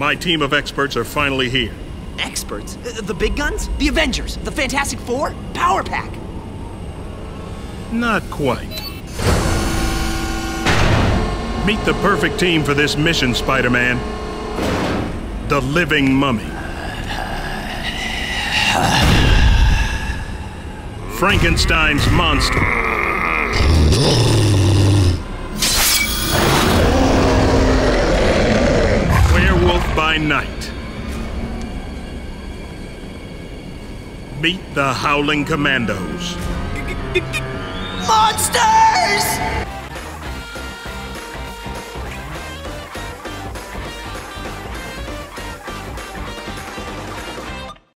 My team of experts are finally here. Experts? The big guns? The Avengers? The Fantastic Four? Power Pack? Not quite. Meet the perfect team for this mission, Spider-Man. The Living Mummy. Frankenstein's monster. Werewolf by night. Meet the Howling Commandos. Monsters!